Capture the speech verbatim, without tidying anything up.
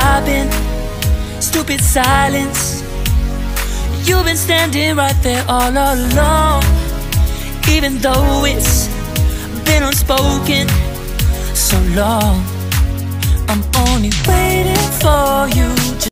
stopping. Stupid silence. You've been standing right there all along, even though it's been unspoken so long. I'm only waiting for you to